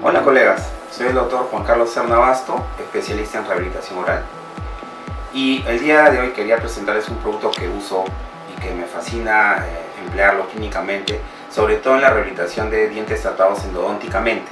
Hola colegas, soy el doctor Juan Carlos Serna Basto, especialista en rehabilitación oral. Y el día de hoy quería presentarles un producto que uso y que me fascina emplearlo clínicamente, sobre todo en la rehabilitación de dientes tratados endodónticamente.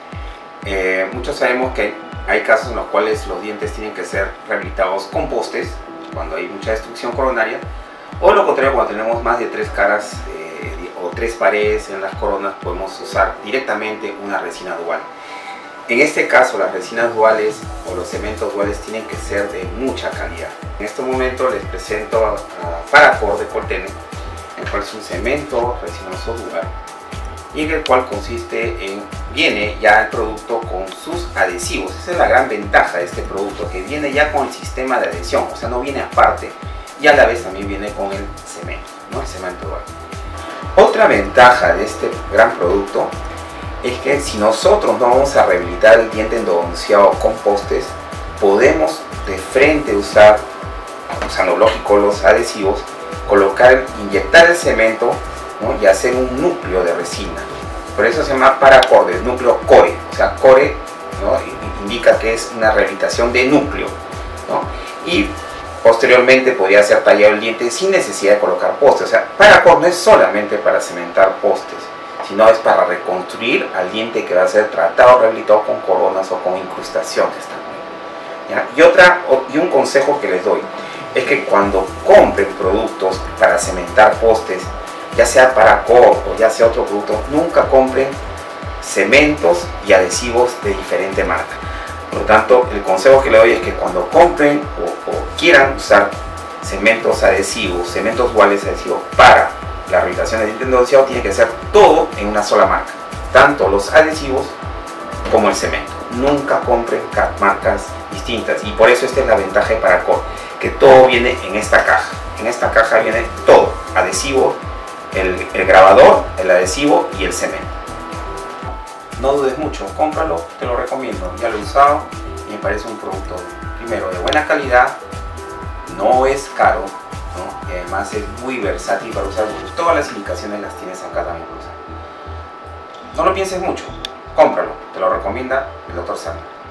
Muchos sabemos que hay casos en los cuales los dientes tienen que ser rehabilitados con postes, cuando hay mucha destrucción coronaria, o lo contrario, cuando tenemos más de 3 caras o 3 paredes en las coronas, podemos usar directamente una resina dual. En este caso, las resinas duales o los cementos duales tienen que ser de mucha calidad. En este momento les presento a Paracord de Coltene, el cual es un cemento resinoso dual y en el cual viene ya el producto con sus adhesivos. Esa es la gran ventaja de este producto, que viene ya con el sistema de adhesión, o sea, no viene aparte, y a la vez también viene con el cemento, ¿no? El cemento dual. Otra ventaja de este gran producto es que si nosotros no vamos a rehabilitar el diente endodonciado con postes, podemos de frente usar, usando lógico los adhesivos, inyectar el cemento, ¿no? Y hacer un núcleo de resina. Por eso se llama Paracord, el núcleo core. O sea, core, ¿no? Indica que es una rehabilitación de núcleo, ¿no? Y posteriormente podría ser tallado el diente sin necesidad de colocar postes. O sea, Paracord no es solamente para cementar postes, sino es para reconstruir al diente que va a ser tratado, rehabilitado con coronas o con incrustaciones también, ¿ya? Y un consejo que les doy es que cuando compren productos para cementar postes, ya sea Paracord o ya sea otro producto, nunca compren cementos y adhesivos de diferente marca. Por lo tanto, el consejo que le doy es que cuando compren o quieran usar cementos adhesivos, cementos duales adhesivos para la rehabilitación del diente endodonciado, tiene que ser todo en una sola marca, tanto los adhesivos como el cemento. Nunca compren marcas distintas, y por eso esta es la ventaja de Paracord, que todo viene en esta caja. En esta caja viene todo: adhesivo, el grabador, el adhesivo y el cemento. No dudes mucho, cómpralo, te lo recomiendo. Ya lo he usado y me parece un producto, primero, de buena calidad, no es caro, ¿no? Y además es muy versátil para usar. Todas las indicaciones las tienes acá también para usar. No lo pienses mucho, cómpralo, te lo recomienda el doctor Serna.